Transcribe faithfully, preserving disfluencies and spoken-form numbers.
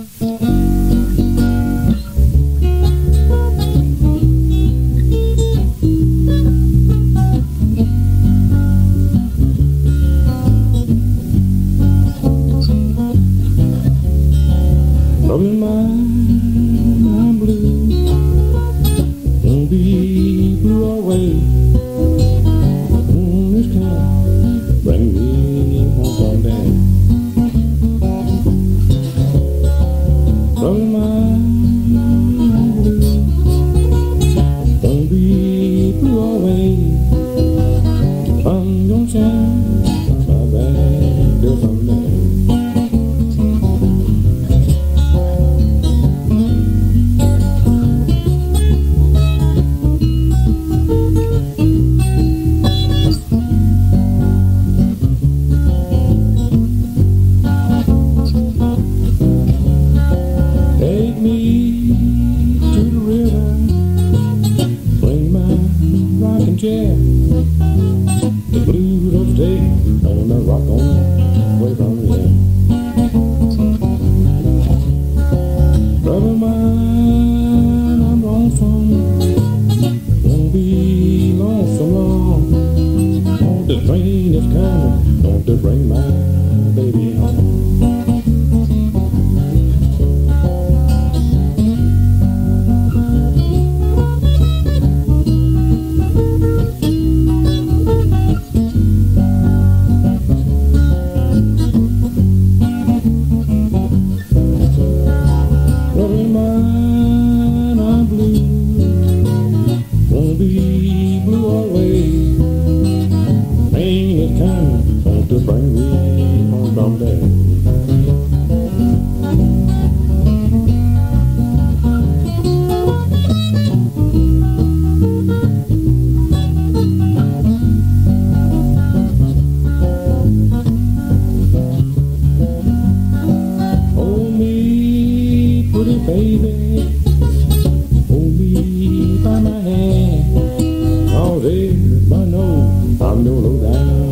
Trouble mine, I'm blue. Won't be blue always. Mm, this time, bring me home someday. Trouble mine, I'm blue. Won't be blue always. I'm gonna shine my bad girl someday. Take me to the river, bring my rocking chair. The blues don't stay on the rock on way from here. Trouble mine, I'm lonesome, won't be lonesome long. On the train is coming, don't to bring my baby home. Trouble mine, I'm blue. Won't be blue always. Rain is coming, want to bring me home someday. Hold me, pretty baby, hold me by my hand. Cause everybody knows I'm no low down